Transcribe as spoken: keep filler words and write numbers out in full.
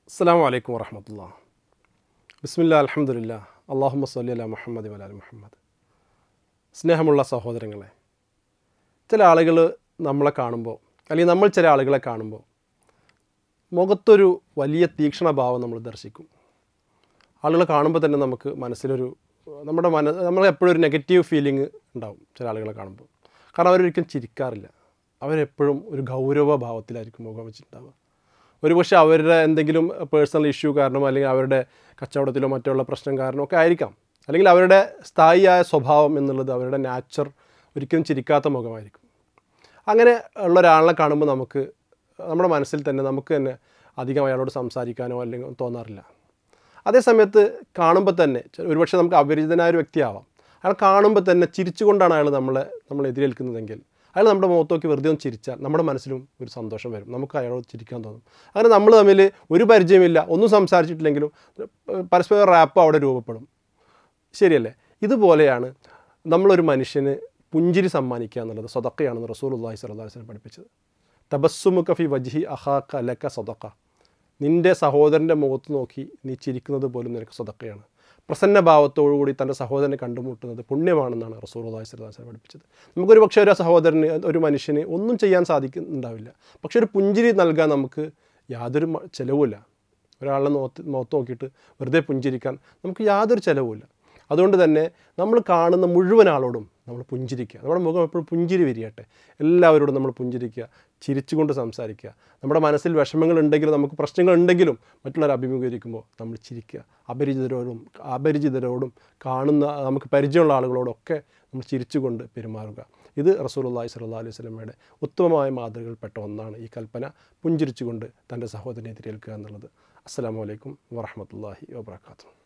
അസ്സലാമു അലൈക്കും വറഹ്മത്തുള്ളാഹി. ബിസ്മില്ലാ അൽഹംദുലില്ലാ അല്ലാഹുമ്മ സ്വല്ലി അലാ മുഹമ്മദ് വഅലാ ആലി മുഹമ്മദ്. സ്നേഹമുള്ള സഹോദരങ്ങളെ, ചില ആളുകൾ നമ്മളെ കാണുമ്പോൾ, അല്ലെങ്കിൽ നമ്മൾ ചില ആളുകളെ കാണുമ്പോൾ മുഖത്തൊരു വലിയ തീക്ഷ്ണഭാവം നമ്മൾ ദർശിക്കും. ആളുകളെ കാണുമ്പോൾ തന്നെ നമുക്ക് മനസ്സിലൊരു നമ്മുടെ മന നമ്മളെപ്പോഴും ഒരു നെഗറ്റീവ് ഫീലിംഗ് ഉണ്ടാവും ചില ആളുകളെ കാണുമ്പോൾ. കാരണം അവരൊരിക്കലും ചിരിക്കാറില്ല. അവരെപ്പോഴും ഒരു ഗൗരവഭാവത്തിലായിരിക്കും മുഖം വെച്ചിട്ടുണ്ടാവുക. ഒരുപക്ഷെ അവരുടെ എന്തെങ്കിലും പേഴ്സണൽ ഇഷ്യൂ കാരണമോ അല്ലെങ്കിൽ അവരുടെ കച്ചവടത്തിലോ മറ്റുള്ള പ്രശ്നം കാരണമോ ഒക്കെ ആയിരിക്കാം. അല്ലെങ്കിൽ അവരുടെ സ്ഥായിയായ സ്വഭാവം എന്നുള്ളത് അവരുടെ നാച്ചർ ഒരിക്കലും ചിരിക്കാത്ത മുഖമായിരിക്കും. അങ്ങനെ ഉള്ള ഒരാളെ കാണുമ്പോൾ നമുക്ക് നമ്മുടെ മനസ്സിൽ തന്നെ നമുക്ക് തന്നെ അധികം അയാളോട് സംസാരിക്കാനോ അല്ലെങ്കിൽ തോന്നാറില്ല. അതേസമയത്ത് കാണുമ്പോൾ തന്നെ ഒരുപക്ഷെ നമുക്ക് അപരിചിതനായ ഒരു വ്യക്തിയാവാം. അയാൾ കാണുമ്പോൾ തന്നെ ചിരിച്ചുകൊണ്ടാണ് അയാൾ നമ്മളെ നമ്മൾ എതിരേൽക്കുന്നതെങ്കിൽ അയാൾ നമ്മുടെ മുഖത്ത് നോക്കി വെറുതെ ഒന്ന് ചിരിച്ചാൽ നമ്മുടെ മനസ്സിലും ഒരു സന്തോഷം വരും. നമുക്ക് അയാളോട് ചിരിക്കാൻ തോന്നും. അങ്ങനെ നമ്മൾ തമ്മിൽ ഒരു പരിചയമില്ല, ഒന്നും സംസാരിച്ചിട്ടില്ലെങ്കിലും പരസ്പരം റാപ്പ് അവിടെ രൂപപ്പെടും. ശരിയല്ലേ? ഇതുപോലെയാണ് നമ്മളൊരു മനുഷ്യന് പുഞ്ചിരി സമ്മാനിക്കുക എന്നുള്ളത് സദഖയാണെന്ന് റസൂലുള്ളാഹി സ്വല്ലല്ലാഹു അലൈഹി വസല്ലം പഠിപ്പിച്ചത്. തബസ്സുമുക ഫി വജ്ഹി അഖാക ലക സദഖ. നിൻ്റെ സഹോദരൻ്റെ മുഖത്ത് നോക്കി നീ ചിരിക്കുന്നത് പോലും നിനക്ക് സദഖയാണ്. പ്രസന്ന ഭാവത്തോടുകൂടി തൻ്റെ സഹോദരനെ കണ്ടുമുട്ടുന്നത് പുണ്യമാണെന്നാണ് റസൂലുള്ളാഹി സ്വല്ലല്ലാഹു അലൈഹി വസല്ലം പഠിപ്പിച്ചത്. നമുക്കൊരു പക്ഷേ ഒരു സഹോദരന് ഒരു മനുഷ്യന് ഒന്നും ചെയ്യാൻ സാധിക്കുന്നുണ്ടാവില്ല, പക്ഷെ ഒരു പുഞ്ചിരി നൽകാൻ നമുക്ക് യാതൊരു ചിലവുമില്ല. ഒരാളെ മുഖത്ത് മുഖത്ത് നോക്കിയിട്ട് വെറുതെ പുഞ്ചിരിക്കാൻ നമുക്ക് യാതൊരു ചിലവുമില്ല. അതുകൊണ്ട് തന്നെ നമ്മൾ കാണുന്ന മുഴുവൻ ആളോടും നമ്മൾ പുഞ്ചിരിക്കുക. നമ്മുടെ മുഖം എപ്പോഴും പുഞ്ചിരി വിരിയട്ടെ. എല്ലാവരോടും നമ്മൾ പുഞ്ചിരിക്കുക, ചിരിച്ചുകൊണ്ട് സംസാരിക്കുക. നമ്മുടെ മനസ്സിൽ വിഷമങ്ങളുണ്ടെങ്കിലും നമുക്ക് പ്രശ്നങ്ങളുണ്ടെങ്കിലും മറ്റുള്ളവർ അഭിമുഖീകരിക്കുമ്പോൾ നമ്മൾ ചിരിക്കുക. അപരിചിതരോടും അപരിചിതരോടും കാണുന്ന നമുക്ക് പരിചയമുള്ള ആളുകളോടൊക്കെ നമ്മൾ ചിരിച്ചുകൊണ്ട് പെരുമാറുക. ഇത് റസൂലുള്ളാഹി സ്വല്ലല്ലാഹു അലൈഹി വസല്ലമയുടെ ഉത്തമമായ മാതൃകയിൽപ്പെട്ട ഒന്നാണ് ഈ കൽപ്പന, പുഞ്ചിരിച്ചുകൊണ്ട് തൻ്റെ സഹോദരനെ എതിരേൽക്കുക എന്നുള്ളത്. അസ്സലാമു അലൈക്കും വറഹ്മത്തുള്ളാഹി വബറകാതുഹു.